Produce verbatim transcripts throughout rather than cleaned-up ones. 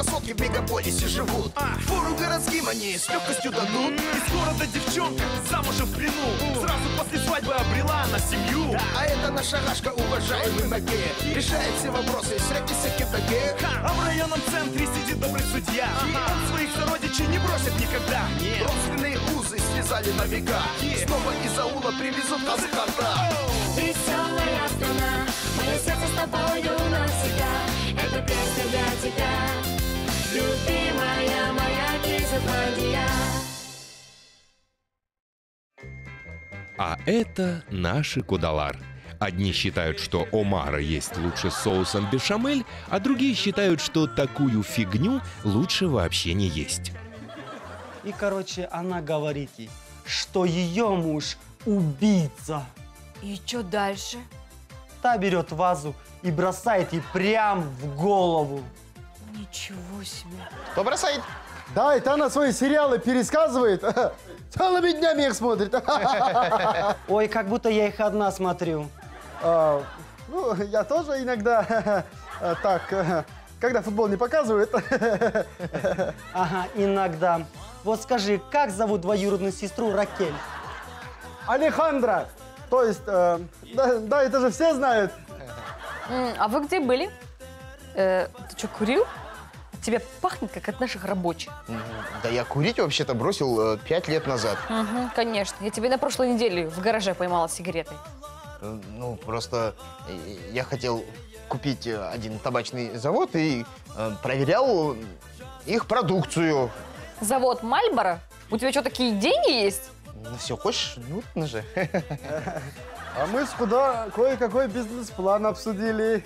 красотки в мегаполисе живут. а. Фору городским они с легкостью дадут. Из города девчонка замужем в плену, сразу после свадьбы обрела на семью. Да. А это наша Рашка, уважаемый Маге, решает все вопросы, всякие всякие таге. А в районном центре сидит добрый судья, и он своих сородичей не бросит никогда. Нет. Родственные узы связали на века, снова из аула привезут нас в кота. Веселая страна, мое сердце с тобою навсегда. Это песня для тебя, любимая моя Кизотландия. А это наши Кудалар. Одни считают, что омара есть лучше с соусом бешамель, а другие считают, что такую фигню лучше вообще не есть. И, короче, она говорит ей, что ее муж убийца. И что дальше? Та берет вазу и бросает ей прям в голову. Ничего себе. Кто бросает? Да, это она свои сериалы пересказывает. Целыми днями их смотрит. Ой, как будто я их одна смотрю. А, ну, я тоже иногда так, когда футбол не показывают. Ага, иногда. Вот скажи, как зовут двоюродную сестру Ракель? Алехандра. То есть, э, да, да, это же все знают. А вы где были? Э, ты что, курил? От тебя пахнет, как от наших рабочих. Да я курить вообще-то бросил э, пять лет назад. Угу, конечно. Я тебя на прошлой неделе в гараже поймала с сигаретой. Э, ну, просто э, я хотел купить э, один табачный завод и э, проверял их продукцию. Завод Мальборо? У тебя что, такие деньги есть? Ну все, хочешь? Ну, же. А мы с куда кое-какой бизнес-план обсудили.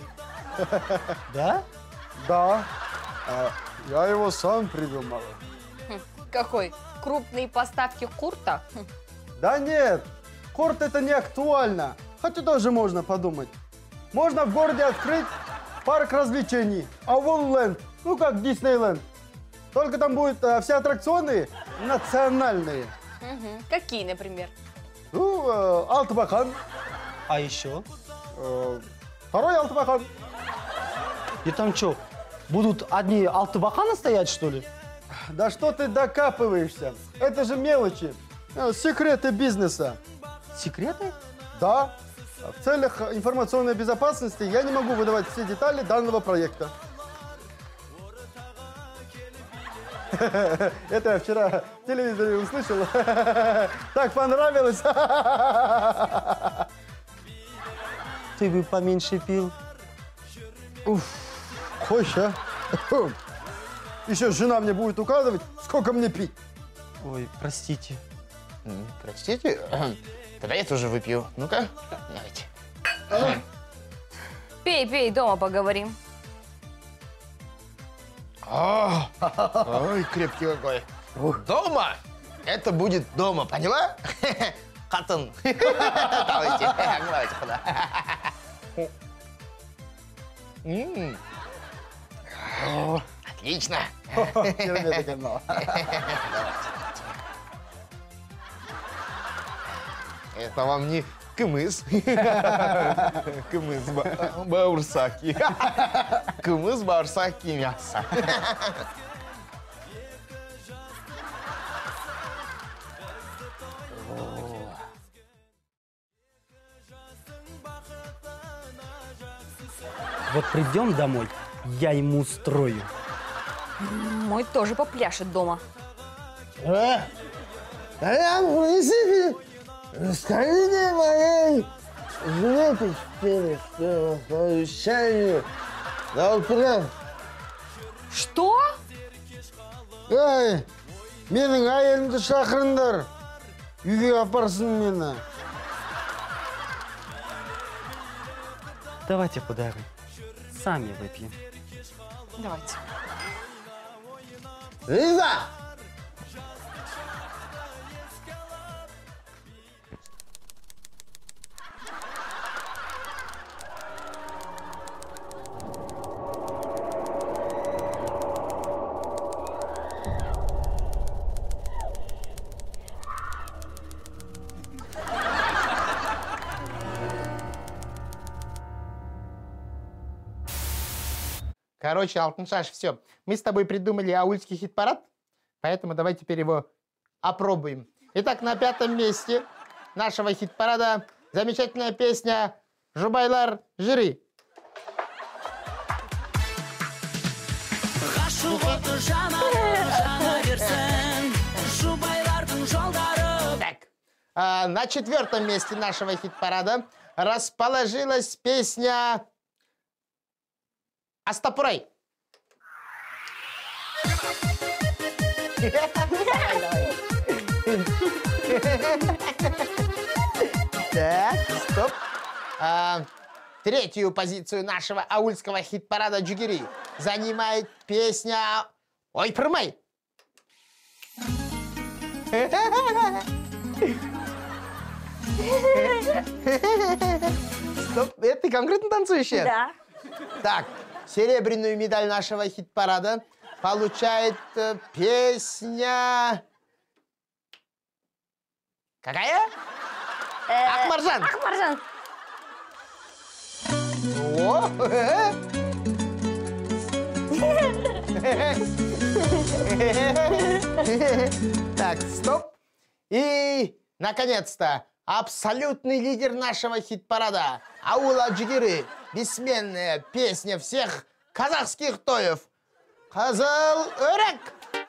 Да? Да. А, я его сам придумал. Хм, какой? Крупные поставки курта? Хм. Да нет, корт это не актуально. Хотя тоже можно подумать. Можно в городе открыть парк развлечений. Авонленд, ну как Диснейленд. Только там будут а, все аттракционы национальные. Угу. Какие, например? Ну, э, Алтыбақан. А еще? Э, второй Алтыбақан. И там что, будут одни Алтыбаканы стоять, что ли? Да что ты докапываешься? Это же мелочи. Э, Секреты бизнеса. Секреты? Да. В целях информационной безопасности я не могу выдавать все детали данного проекта. Это я вчера в телевизоре услышал. Так понравилось. Ты бы поменьше пил. Уф, хочешь, а? Еще жена мне будет указывать, сколько мне пить. Ой, простите. Простите? Тогда я тоже выпью. Ну-ка, давайте. Пей, пей, дома поговорим. О, ой, крепкий какой. Дома? Это будет дома, поняла? Хатан. Давайте, давайте куда. Отлично. Это вам не кымыз. Кымыз баурсаки. Кымыз баурсаки мясо. Вот придем домой, я ему устрою. Мой тоже попляшет дома. А? А я, в принципе, скорее моей жене теперь, что по обещанию до утра. Что? Ай, менің әйелімді шақырыңдар. Үйге апарсын мені. Давайте подарок. Сами выпьем. Давайте. Лиза! Короче, Алтыншаш, все. Мы с тобой придумали аульский хит-парад, поэтому давай теперь его опробуем. Итак, на пятом месте нашего хит-парада замечательная песня «Жубайлар жиры». Так, а, на четвертом месте нашего хит-парада расположилась песня «Астапурай». Так, стоп. А, третью позицию нашего аульского хит-парада «Джигири» занимает песня «Ой, прымай». Стоп, это ты конкретно танцующая? Да. Так, серебряную медаль нашего хит-парада получает э, песня... Какая? Акмаржан. Акмаржан. О! Так, стоп. И, наконец-то, абсолютный лидер нашего хит-парада аула Джигиры. Бессменная песня всех казахских тоев. Казал Өрек.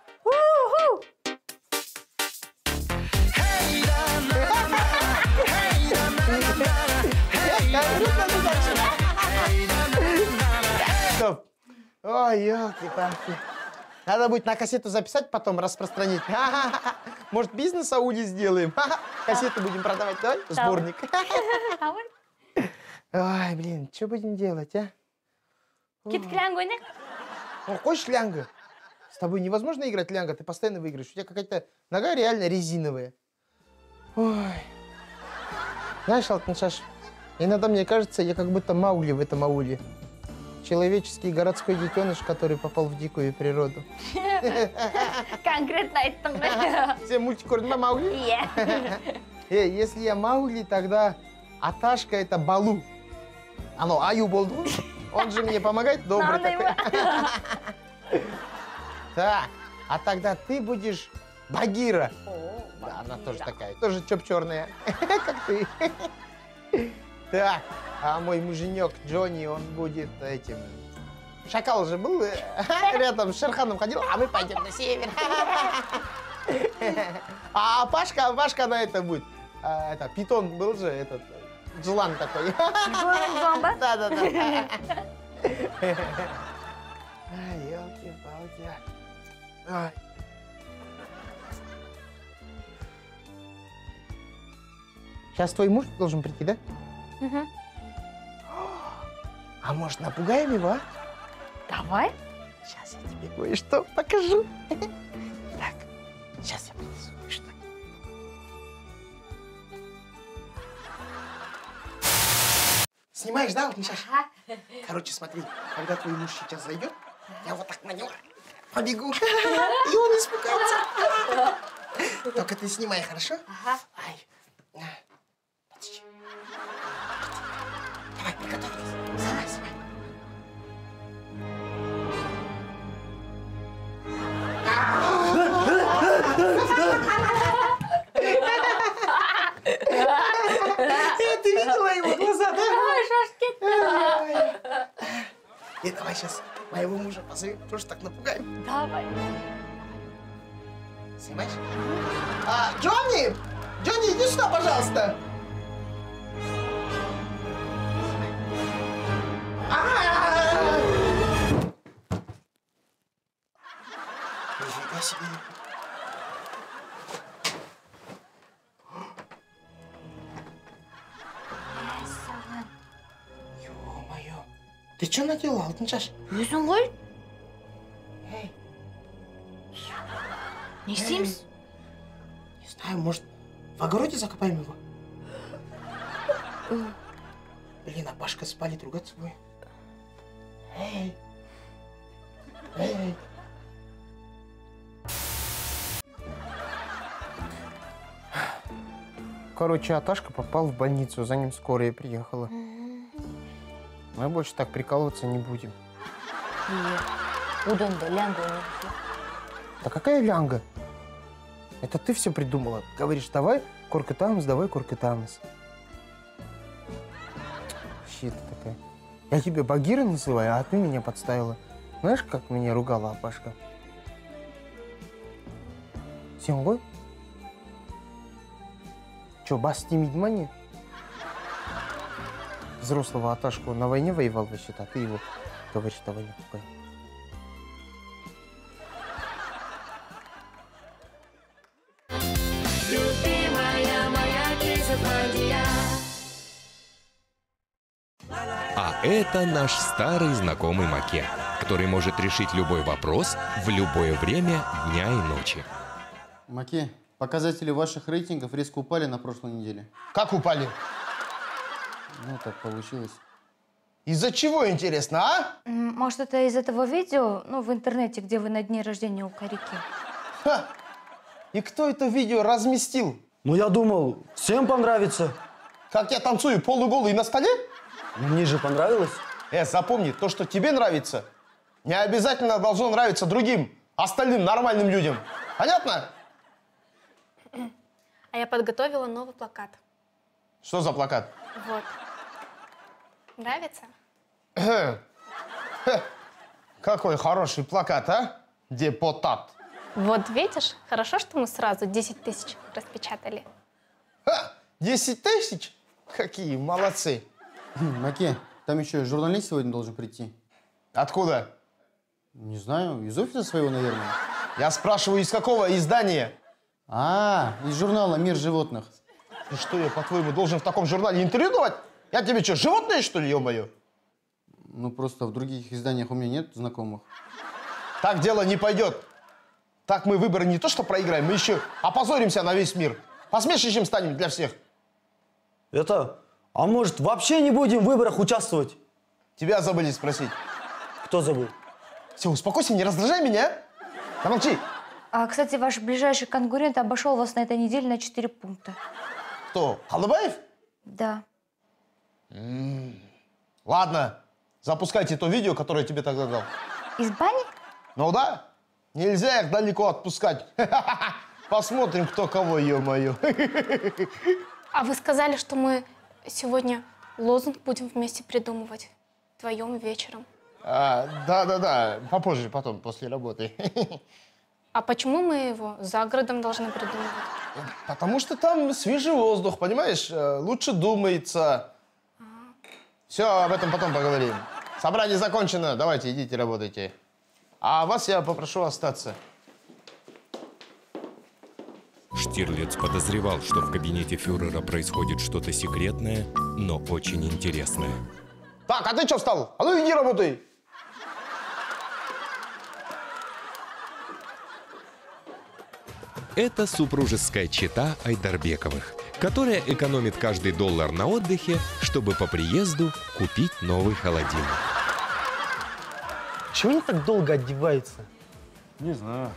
Стоп. Ой, ёлки-палки. Надо будет на кассету записать, потом распространить. Может, бизнес аули сделаем? Кассеты будем продавать, давай? Сборник. Ой, блин, что будем делать, а? Кетик лянга ойнайық. Ну, хочешь лянга? С тобой невозможно играть лянга, ты постоянно выиграешь. У тебя какая-то нога реально резиновая. Ой. Знаешь, Алтыншаш, иногда мне кажется, я как будто Маугли в этом ауле. Человеческий городской детеныш, который попал в дикую природу. Конкретно айттың. Все мультик көрдің ба, Маугли? Иә. Э, если я Маугли, тогда Аташка это Балу. Оно Аю болды ғой. Он же мне помогает, добрый такой. Так, а тогда ты будешь Багира. Да, она тоже такая, тоже чоп-черная, как ты. Так, а мой муженек Джонни, он будет этим... Шакал же был рядом с Шерханом ходил, а мы пойдем на север. А Пашка, Пашка на это будет. А, это, питон был же, этот, Джулан такой. Бомба? Да-да-да. Ай, елки-палки. Ай. Сейчас твой муж должен прийти, да? Угу. А может, напугаем его, а? Давай. Сейчас я тебе кое-что покажу. Так, сейчас я принесу кое-что. Снимаешь, да, Алтыншаш? Ага. Короче, смотри, когда твой муж сейчас зайдет, я вот так на него побегу, и он испугается. Только ты снимай, хорошо? Ага. Ай. Подожди. Давай, приготовились. Снимай, снимай. Ты видела его глаза, да? И давай сейчас моего мужа позовем, тоже так напугаем. Давай. Снимаешь? А, Джонни! Джонни, иди сюда, пожалуйста! Нифига себе! Ё-моё! Ты что наделал, Алтыншаш? Өзің ғой? Эй! Не істейміз? Не знаю, может, в огороде закопаем его? Блин, а Пашка спалит, ругаться будет. Эй! Эй! Короче, Аташка попал в больницу, за ним скорая приехала. Мы больше так прикалываться не будем. И удон да лянгу не. Да какая лянга? Это ты все придумала. Говоришь, давай коркотамус, давай коркотамус. Щит такая. Я тебя Багира называю, а ты меня подставила. Знаешь, как меня ругала Апашка? Сенгой? Че, бас Тимидмани? Взрослого Аташку на войне воевал вообще-то, а ты его говоришь, давай не пугай. Любимая моя кизофония. А это наш старый знакомый Маке, который может решить любой вопрос в любое время дня и ночи. Маке, показатели ваших рейтингов резко упали на прошлой неделе. Как упали? Ну, так получилось. Из-за чего, интересно, а? М, Может, это из этого видео, ну, в интернете, где вы на дне рождения у Карики? Ха! И кто это видео разместил? Ну, я думал, всем понравится. Как я танцую полуголый на столе? Мне же понравилось. Э, запомни, то, что тебе нравится, не обязательно должно нравиться другим, остальным нормальным людям. Понятно? А я подготовила новый плакат. Что за плакат? Вот. Нравится? Хе. Хе. Какой хороший плакат, а? Депутат. Вот видишь, хорошо, что мы сразу десять тысяч распечатали. Ха! десять тысяч? Какие молодцы. Маке, там еще журналист сегодня должен прийти. Откуда? Не знаю, из офиса своего, наверное. Я спрашиваю, из какого издания? А, из журнала «Мир животных». И что я, по-твоему, должен в таком журнале интервью давать? Я тебе что, животное, что ли, ё-моё? Ну, просто в других изданиях у меня нет знакомых. Так дело не пойдет. Так мы выборы не то что проиграем, мы еще опозоримся на весь мир. Посмешищем станем для всех. Это... А может, вообще не будем в выборах участвовать? Тебя забыли спросить. Кто забыл? Все, успокойся, не раздражай меня. Замолчи. А, кстати, ваш ближайший конкурент обошел вас на этой неделе на четыре пункта. Кто? Халыбаев? Да. М-м. Ладно, запускайте то видео, которое я тебе тогда дал. Из бани? Ну да, нельзя их далеко отпускать. Посмотрим, кто кого, ё-моё. А вы сказали, что мы сегодня лозунг будем вместе придумывать. Вдвоем вечером. А, да-да-да, попозже, потом, после работы. А почему мы его за городом должны придумывать? Потому что там свежий воздух, понимаешь? Э, Лучше думается. Все, об этом потом поговорим. Собрание закончено, давайте, идите, работайте. А вас я попрошу остаться. Штирлиц подозревал, что в кабинете фюрера происходит что-то секретное, но очень интересное. Так, а ты что встал? А ну иди работай. Это супружеская чета Айдарбековых, которая экономит каждый доллар на отдыхе, чтобы по приезду купить новый холодильник. Чего они так долго одеваются? Не знаю.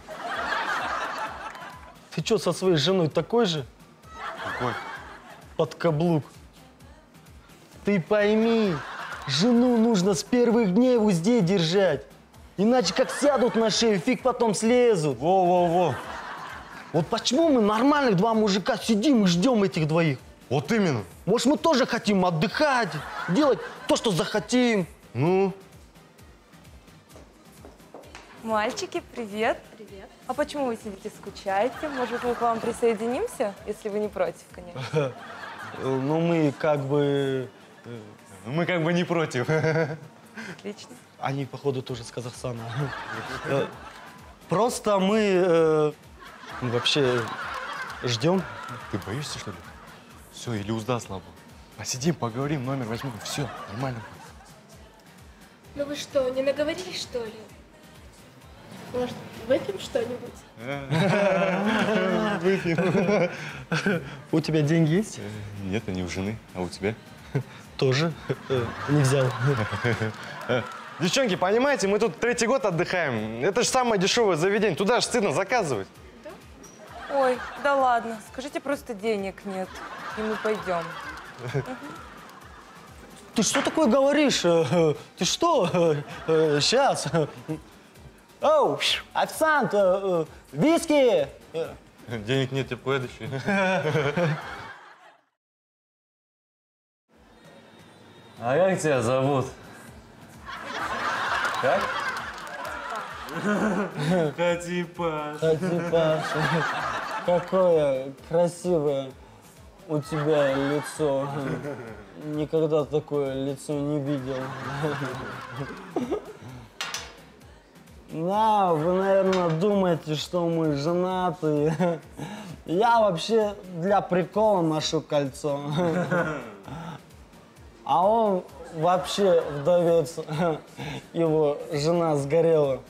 Ты что, со своей женой такой же? Какой? Под каблук. Ты пойми, жену нужно с первых дней в узде держать. Иначе как сядут на шею, фиг потом слезут. Во-во-во. Вот почему мы нормальных два мужика сидим и ждем этих двоих? Вот именно. Может, мы тоже хотим отдыхать, делать то, что захотим. Ну? Мальчики, привет. Привет. А почему вы сидите, скучаете? Может, мы к вам присоединимся, если вы не против, конечно. Ну, мы как бы... Мы как бы не против. Отлично. Они, походу, тоже с Казахстана. Просто мы вообще ждем. Ты боишься, что ли? Все, или узда слабо. Посидим, поговорим, номер возьмем. Все, нормально. Ну вы что, не наговорились, что ли? Может, выпьем что-нибудь? Выпьем. У тебя деньги есть? Нет, они у жены. А у тебя? Тоже. Не взял. Девчонки, понимаете, мы тут третий год отдыхаем. Это же самое дешевое заведение. Туда же стыдно заказывать. Ой, да ладно. Скажите, просто денег нет, и мы пойдем. Ты что такое говоришь? Э, э, Ты что? Э, э, Сейчас. Оу, официант, э, э, виски. Э, Денег нет, я поеду еще. А как тебя зовут? Как? Хатипаш. Хатипаш. Какое красивое у тебя лицо. Никогда такое лицо не видел. Да, вы, наверное, думаете, что мы женаты. Я вообще для прикола ношу кольцо. А он вообще вдовец. Его жена сгорела.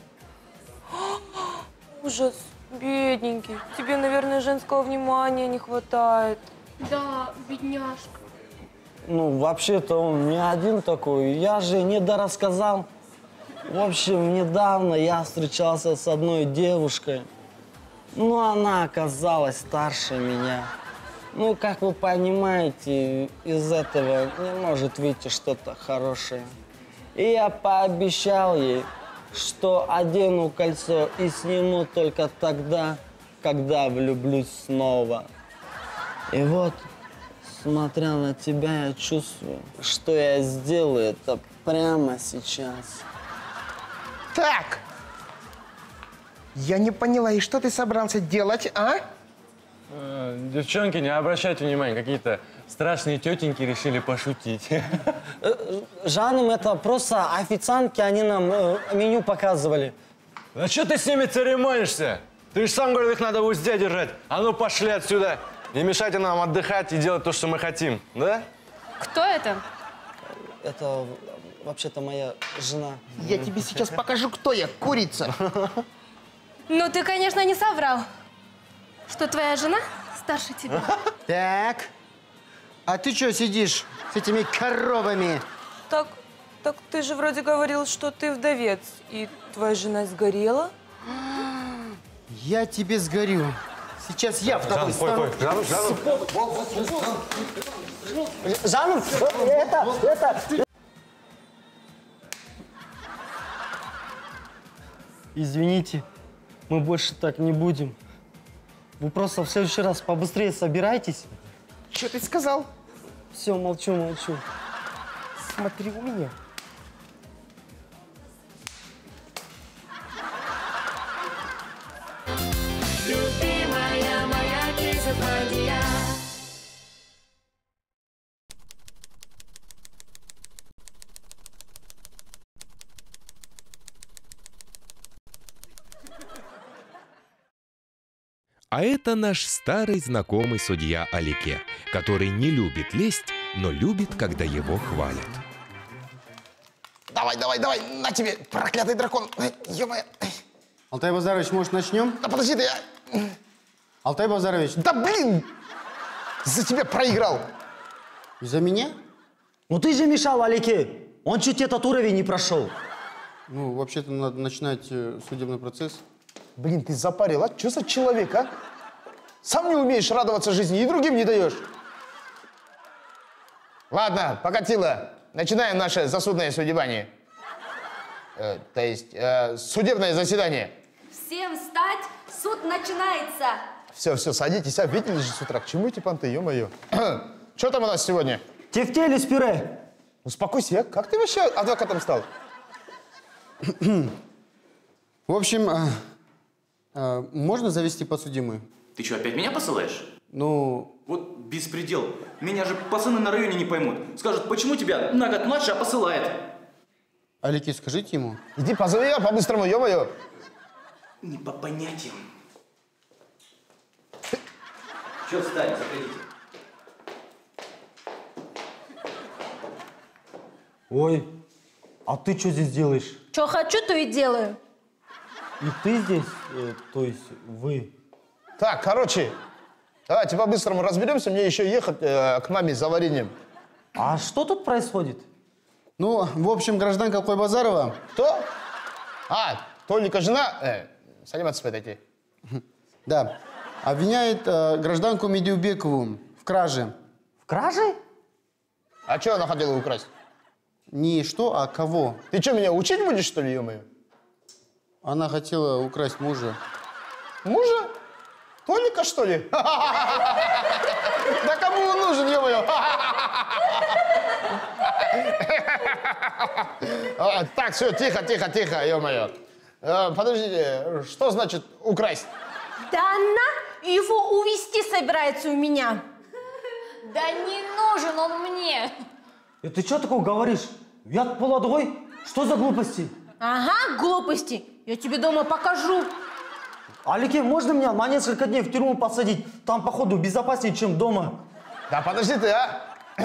Ужас, бедненький. Тебе, наверное, женского внимания не хватает. Да, бедняжка. Ну, вообще-то он не один такой. Я же недорассказал. В общем, недавно я встречался с одной девушкой. Ну, она оказалась старше меня. Ну, как вы понимаете, из этого не может выйти что-то хорошее. И я пообещал ей, что одену кольцо и сниму только тогда, когда влюблюсь снова. И вот, смотря на тебя, я чувствую, что я сделаю это прямо сейчас. Так, я не поняла, и что ты собрался делать, а? Э, Девчонки, не обращайте внимания, какие-то страшные тетеньки решили пошутить. Жаным, это просто официантки, они нам э, меню показывали. А что ты с ними церемонишься? Ты же сам говорил, их надо в узде держать. А ну пошли отсюда. Не мешайте нам отдыхать и делать то, что мы хотим, да? Кто это? Это вообще-то моя жена. Я тебе сейчас покажу, кто я, курица. Ну, ты, конечно, не соврал, что твоя жена старше тебя. Так, а ты что сидишь с этими коровами? Так, так ты же вроде говорил, что ты вдовец, и твоя жена сгорела? Я тебе сгорю. Сейчас я вдовой стану. Жанну, Жанну. Жаным, это, это... Извините, мы больше так не будем. Вы просто в следующий раз побыстрее собирайтесь. Что ты сказал? Все, молчу, молчу. Смотри у меня. Любимая моя кизофония. А это наш старый знакомый судья Алике, который не любит лесть, но любит, когда его хвалят. Давай, давай, давай, на тебе, проклятый дракон. Ё-моё. Алтай Базарович, может, начнем? Да подожди, да я... Алтай Базарович. Да блин! За тебя проиграл. Из-за меня? Ну ты же мешал Алике. Он чуть этот уровень не прошел. Ну, вообще-то надо начинать э, судебный процесс. Блин, ты запарил, а? Что за человек, а? Сам не умеешь радоваться жизни и другим не даешь. Ладно, покатило. Начинаем наше засудное судебание. Э, то есть, э, судебное заседание. Всем встать, суд начинается. Все, все, садитесь, а видели же с утра, к чему эти понты, ё-моё. Что там у нас сегодня? Тефтели с пюре. Успокойся, а? Как ты вообще адвокатом стал? В общем, а, а, можно завести подсудимую? Ты что, опять меня посылаешь? Ну... Вот беспредел. Меня же пацаны на районе не поймут. Скажут, почему тебя на год младше, а посылает? Алике, скажите ему. Иди позови его по-быстрому, ё-моё. Не по понятиям. Че встали, заходите. Ой, а ты что здесь делаешь? Что хочу, то и делаю. И ты здесь, э, то есть вы? Так, короче, давайте по-быстрому разберемся, мне еще ехать э, к маме за вареньем. А что тут происходит? Ну, в общем, гражданка Алтай Базарова. Кто? А, Толика жена? Э, заниматься подойти. Да. Обвиняет э, гражданку Медиубекову в краже. В краже? А что она хотела украсть? Не что, а кого. Ты что, меня учить будешь, что ли, ё-моё? Она хотела украсть мужа. Мужа? Толика, что ли? Да кому он нужен, ё-моё? Так, все, тихо, тихо, тихо, ё-моё. Подождите, что значит украсть? Да она его увезти собирается у меня. Да не нужен он мне. И ты что такое говоришь? Я молодой. Что за глупости? Ага, глупости. Я тебе дома покажу. Алике, можно меня на несколько дней в тюрьму посадить? Там, походу, безопаснее, чем дома. Да подожди ты, а?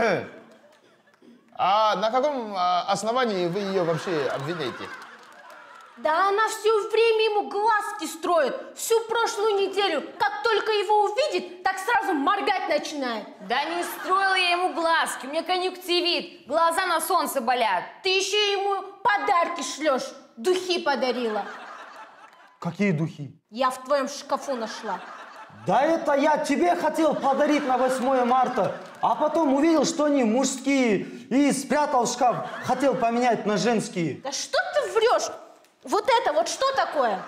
А на каком основании вы ее вообще обвиняете? Да она все время ему глазки строит. Всю прошлую неделю. Как только его увидит, так сразу моргать начинает. Да не строила я ему глазки, у меня конъюнктивит, глаза на солнце болят. Ты еще ему подарки шлешь. Духи подарила. Какие духи? Я в твоем шкафу нашла. Да это я тебе хотел подарить на восьмое марта, а потом увидел, что они мужские, и спрятал в шкаф. Хотел поменять на женские. Да что ты врешь? Вот это вот что такое?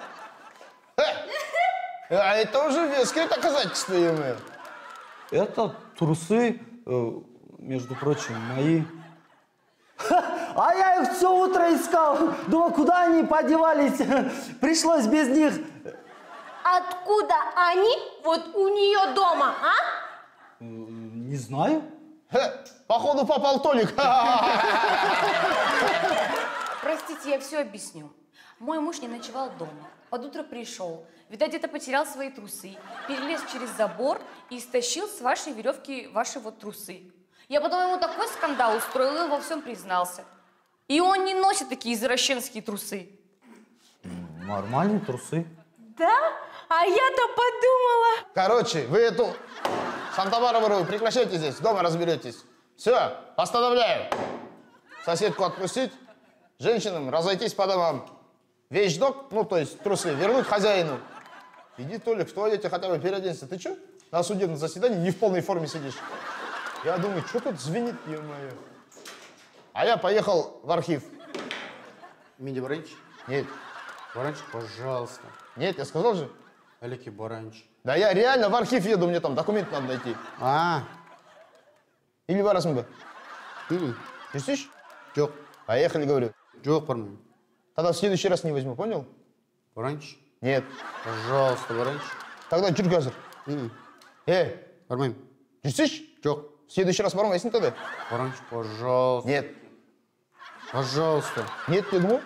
А это уже веские доказательства, ё-моё. Это трусы, э, между прочим, мои. А я их все утро искал. Думал, куда они подевались. Пришлось без них. Откуда они вот у нее дома, а? Не знаю. Походу попал Толик. Простите, я все объясню. Мой муж не ночевал дома. Под утро пришел. Видать, где-то потерял свои трусы. Перелез через забор и стащил с вашей веревки ваши вот трусы. Я потом ему такой скандал устроил, и он во всем признался. И он не носит такие извращенские трусы. Нормальные трусы. Да? А я-то подумала. Короче, вы эту Санта-Барбару прекращайте здесь, дома разберетесь. Все, постановляю. Соседку отпустить, женщинам разойтись по домам. Вещдок, ну то есть трусы, вернуть хозяину. Иди, Толик, в туалете хотя бы переоденься. Ты что, на судебном заседании не в полной форме сидишь? Я думаю, что тут звенит, ё-моё. А я поехал в архив. Мини Баранч? Нет. Баранч, пожалуйста. Нет, я сказал же. Алики Баранч. Да я реально в архив еду, мне там документы надо найти. А. Или барасмы. Ты слышишь? Жоқ. Поехали, говорю. Жоқ, бармен. Тогда в следующий раз не возьму, понял? Баранч? Нет. Пожалуйста, Баранч. Тогда жүргәзір. Эй. Бармен. Жүрсеш? Жоқ. В следующий раз бармайсың тогда? Баранч, пожалуйста. Нет. Пожалуйста. Нет, дегму.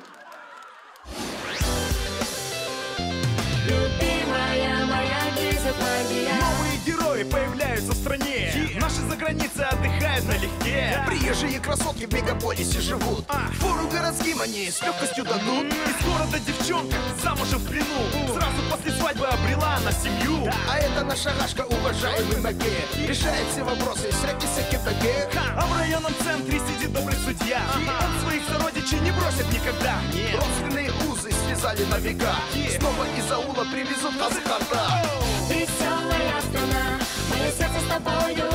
Новые герои появляются в стране. Yeah. Наши заграницы отдыхают налегке. Yeah. Приезжие красотки в мегаполисе живут. А. Фору городским они с легкостью дадут. Mm. Из города девчонка замужем в плену. Mm. Сразу после свадьбы обрела она семью. Да. А это наша Рашка, уважаемый Макеев. Yeah. Решает все вопросы, всякие-всякие такие. А в районном центре сидит добрый судья. Yeah. Он своих сородичей не бросит никогда. Yeah. Родственные узы связали на века. Yeah. Снова из аула привезут нас в карта. Веселая страна, мое сердце с тобою